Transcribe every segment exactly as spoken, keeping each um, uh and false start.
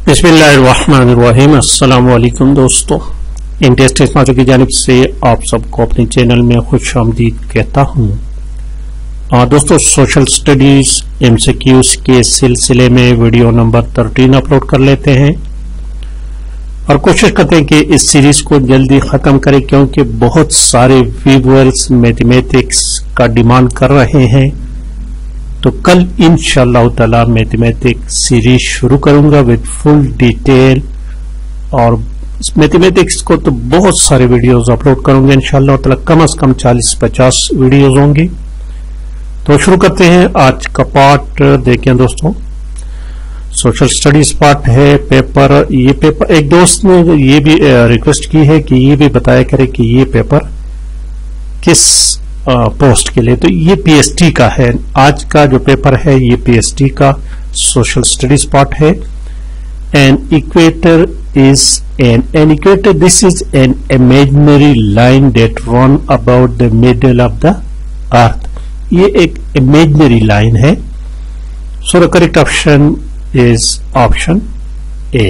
बिस्मिल्लाहिर्रहमानिर्रहीम। अस्सलाम वालेकुम दोस्तों, इंटेस्ट टेक्नोलॉजी की जानिब से आप सबको अपने चैनल में खुशामदीद कहता हूँ। दोस्तों, सोशल स्टडीज एमसीक्यूज के सिलसिले में वीडियो नंबर तेरह अपलोड कर लेते हैं और कोशिश करते हैं कि इस सीरीज को जल्दी खत्म करें, क्योंकि बहुत सारे व्यूअर्स मैथमेटिक्स का डिमांड कर रहे हैं। तो कल इंशाअल्लाह ताला मैथमेटिक्स सीरीज शुरू करूंगा विद फुल डिटेल, और मैथमेटिक्स को तो बहुत सारे वीडियोस अपलोड करूंगा इंशाअल्लाह ताला। कम से कम चालीस पचास वीडियोस होंगे। तो शुरू करते हैं आज का पार्ट। देखें दोस्तों, सोशल स्टडीज पार्ट है पेपर। ये पेपर एक दोस्त ने ये भी रिक्वेस्ट की है कि ये भी बताया करे कि ये पेपर किस पोस्ट के लिए। तो ये पीएसटी का है। आज का जो पेपर है ये पीएसटी का सोशल स्टडीज पार्ट है। An equator is an an equator this is an imaginary line that run about the middle of the earth. ये एक इमेजिनरी लाइन है। So the correct option is option A.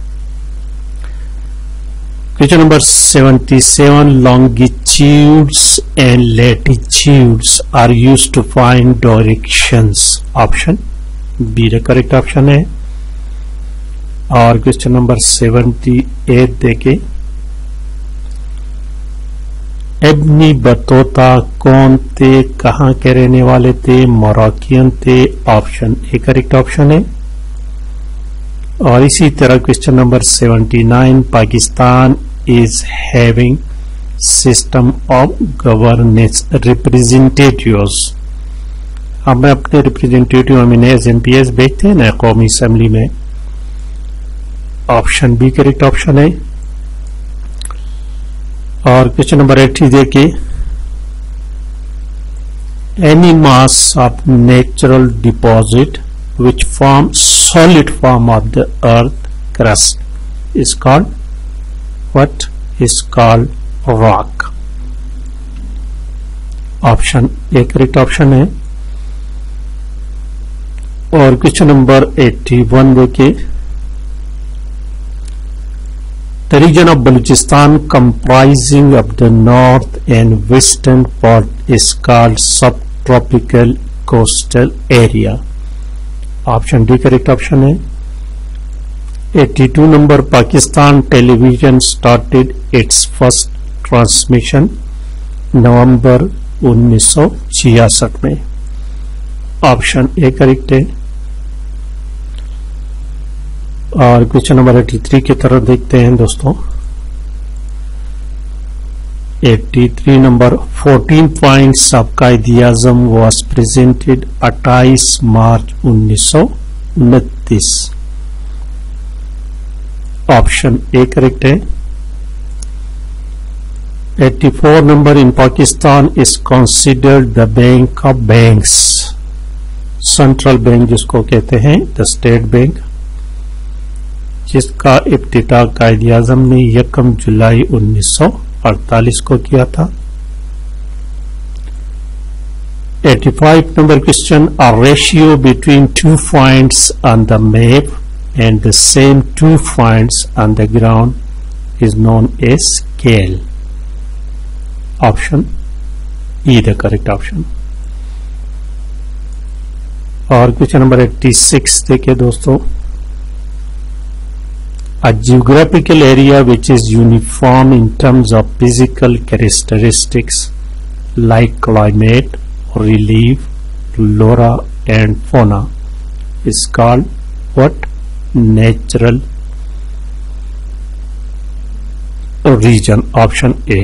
Question number seventy-seven. Longitudes and latitudes are used to find directions. Option B the correct option है। और question number seventy-eight देखे, इब्नी Battuta कौन थे, कहाँ के रहने वाले थे, मोरक्कियन थे। ऑप्शन ए करेक्ट ऑप्शन है। और इसी तरह question number seventy-nine, Pakistan is having system of governance representatives। हम अपने रिप्रेजेंटेटिव हमें एस एम पी एस भेजते हैं ना कौमी असेंबली में। ऑप्शन बी करेक्ट ऑप्शन है। और क्वेश्चन नंबर अस्सी देखिए, any mass of natural deposit which form solid form of the earth crust is called what is called rock। Option A correct option है। और क्वेश्चन नंबर इक्यासी देखिए, the region of Balochistan comprising of the north and western part is called subtropical coastal area। Option D correct option है। बयासी number, Pakistan television started its first transmission November उन्नीस सौ छियासठ में। ऑप्शन ए करेक्ट है। और क्वेश्चन नंबर तिरासी की तरफ देखते हैं दोस्तों। तिरासी number, fourteen points of Quaid-e-Azam was presented अट्ठाईस मार्च उन्नीस सौ उनतीस। ऑप्शन ए करेक्ट है। चौरासी number, in Pakistan is considered the bank of banks. Central bank जिसको कहते हैं द स्टेट बैंक, जिसका इब्तिदा कायद-ए-आज़म ने यकम जुलाई उन्नीस सौ अड़तालीस को किया था। पचासी number question, a ratio between two points on the map and the same two points on the ground is known as scale. Option E the correct option. और क्वेश्चन नंबर छियासी देखिए दोस्तों, a geographical area which is uniform in terms of physical characteristics like climate, relief, flora and fauna is called what? Natural region। Option A.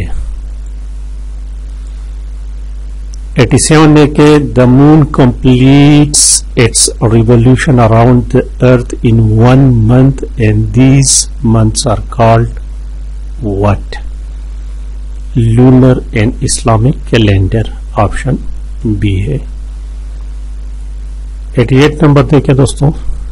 eighty-seven देखे, the moon completes its revolution around the earth in one month and these months are called what? Lunar and Islamic calendar। Option B है। अट्ठासी number देखें दोस्तों,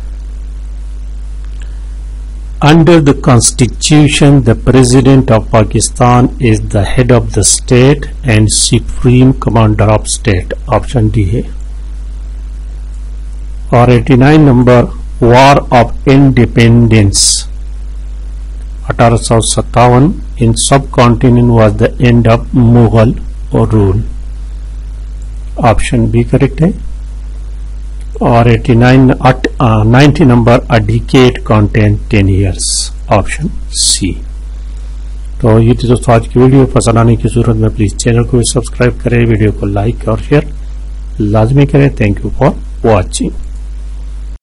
under the constitution the president of Pakistan is the head of the state and supreme commander of state। Option D है। और नवासी number, war of independence अठारह सौ सत्तावन in subcontinent was the end of Mughal rule. Option B correct है। और eighty nine ninety number a decade content ten years, option C. तो ये थी दोस्तों आज की वीडियो। पसंद आने की जरूरत में प्लीज चैनल को भी सब्सक्राइब करें, वीडियो को लाइक और शेयर लाजमी करें। Thank you for watching.